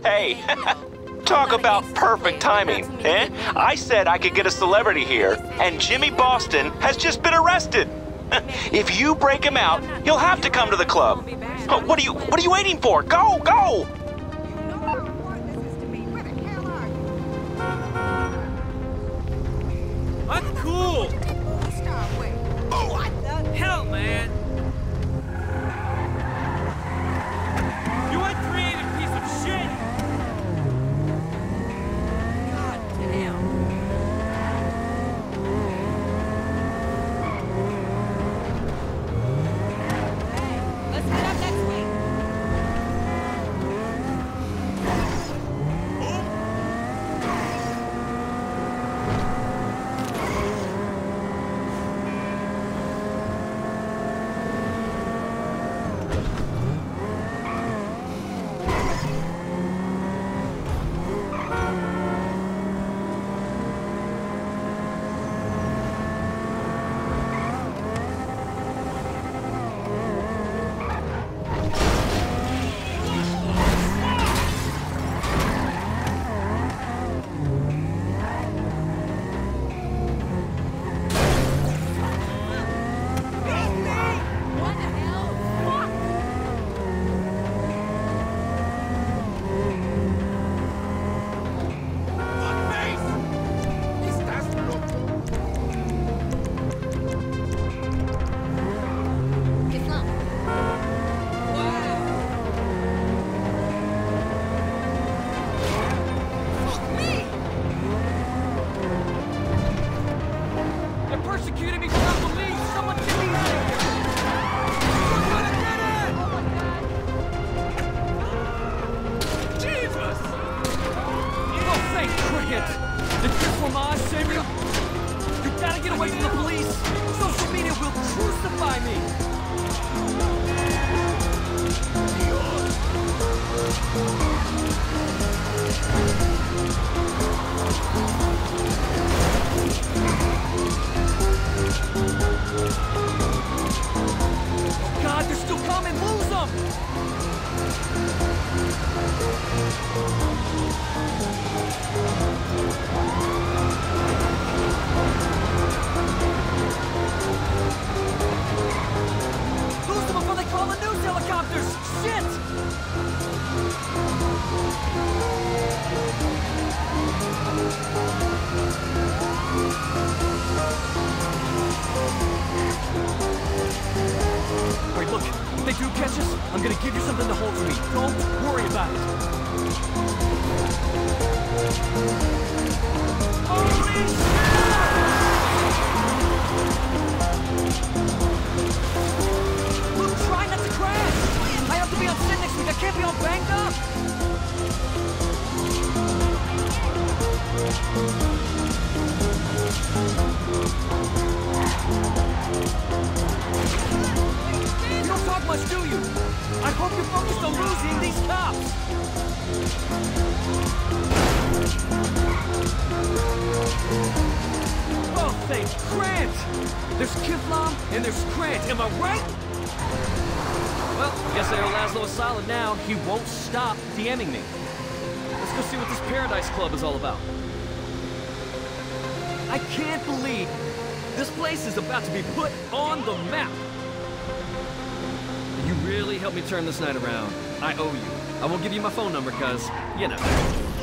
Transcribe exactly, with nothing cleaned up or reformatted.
Hey, talk about perfect timing, eh? I said I could get a celebrity here, and Jimmy Boston has just been arrested. If you break him out, he'll have to come to the club. What are you, what are you waiting for? Go, go! I'm cool! Oh, what the hell, man? You uncreative piece of shit! God damn. Hey, let's head up next week. Persecuting me for not believing! Someone get me out of here! We're gonna get it! Oh my god! Jesus! Oh, thank cricket! Did kiflom-suit save you? You gotta get away from the police! Social media will crucify me! Oh God, they're still coming! Lose them! Lose them before they call the news helicopters! Shit! Alright, look, if they do catch us, I'm gonna give you something to hold for me. Don't worry about it. Holy shit! Look, try not to crash! I have to be on set next week, I can't be all banged up! You don't talk much, do you? I hope you're focused on losing these cops! Oh, thank Grant! There's Kiflom and there's Grant, am I right? Well, guess I owe Laszlo a solid now. He won't stop DMing me. Let's go see what this Paradise Club is all about. I can't believe this place is about to be put on the map. You really helped me turn this night around. I owe you. I won't give you my phone number, cuz, you know.